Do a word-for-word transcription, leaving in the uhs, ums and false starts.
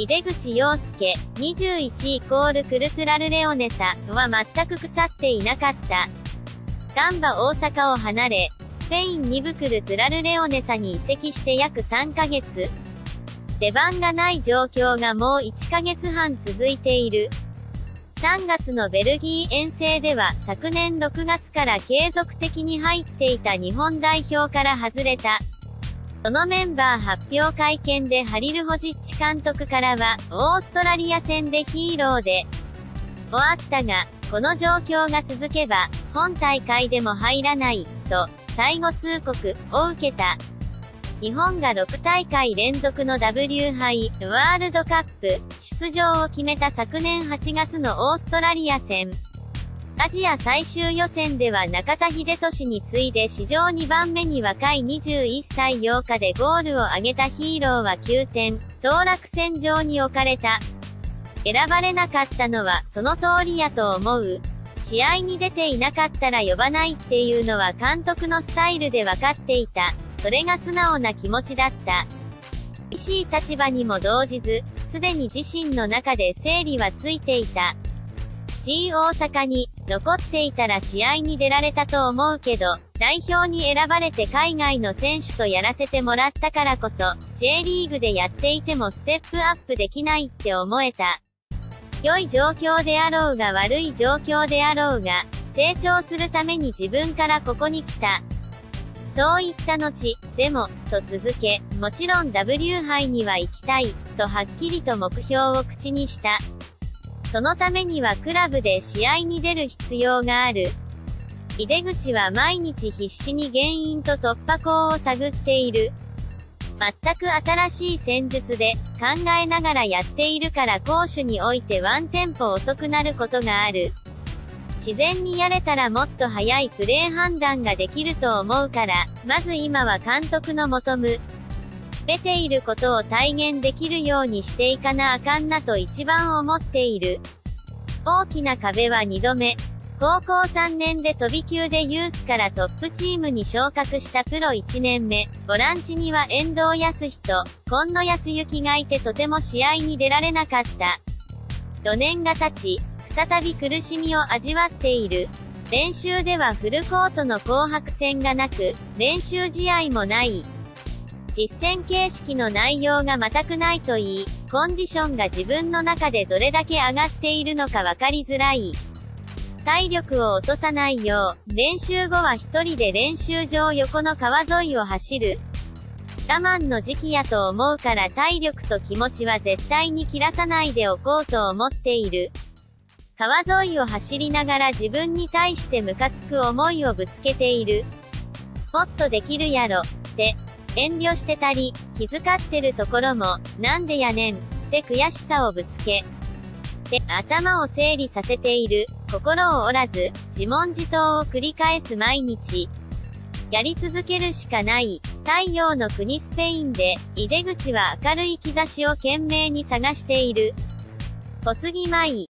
井出口洋介、にじゅういちイコールクルトゥラルレオネサは全く腐っていなかった。ガンバ大阪を離れ、スペインに部クルトゥラルレオネサに移籍して約さんかげつ。出番がない状況がもういっかげつはん続いている。さんがつのベルギー遠征では昨年ろくがつから継続的に入っていた日本代表から外れた。そのメンバー発表会見でハリルホジッチ監督からは、オーストラリア戦でヒーローで終わったが、この状況が続けば、本大会でも入らない、と、最後通告を受けた。日本がろくたいかい連続の ダブリュー 杯、ワールドカップ、出場を決めた昨年はちがつのオーストラリア戦。アジア最終予選では中田英寿に次いで史上にばんめに若いにじゅういっさいようかでゴールを挙げたヒーローはきゅうてん、当落線上に置かれた。選ばれなかったのはその通りやと思う。試合に出ていなかったら呼ばないっていうのは監督のスタイルで分かっていた。それが素直な気持ちだった。厳しい立場にも動じず、すでに自身の中で整理はついていた。G 大阪に残っていたら試合に出られたと思うけど、代表に選ばれて海外の選手とやらせてもらったからこそ、J リーグでやっていてもステップアップできないって思えた。良い状況であろうが悪い状況であろうが、成長するために自分からここに来た。そう言った後、でも、と続け、もちろん ダブリュー 杯には行きたい、とはっきりと目標を口にした。そのためにはクラブで試合に出る必要がある。井出口は毎日必死に原因と突破口を探っている。全く新しい戦術で考えながらやっているから攻守においてワンテンポ遅くなることがある。自然にやれたらもっと早いプレー判断ができると思うから、まず今は監督の求む。出ていることを体現できるようにしていかなあかんなと一番思っている。大きな壁はにどめ。高校さんねんで飛び級でユースからトップチームに昇格したプロいちねんめ。ボランチには遠藤康人、今野康之がいてとても試合に出られなかった。よねんが経ち、再び苦しみを味わっている。練習ではフルコートの紅白戦がなく、練習試合もない。実戦形式の内容が全くないといい、コンディションが自分の中でどれだけ上がっているのか分かりづらい。体力を落とさないよう、練習後は一人で練習場横の川沿いを走る。我慢の時期やと思うから体力と気持ちは絶対に切らさないでおこうと思っている。川沿いを走りながら自分に対してムカつく思いをぶつけている。もっとできるやろ、って。遠慮してたり、気遣ってるところも、なんでやねん、って悔しさをぶつけ。で、頭を整理させている、心を折らず、自問自答を繰り返す毎日。やり続けるしかない、太陽の国スペインで、井出口は明るい兆しを懸命に探している。小杉舞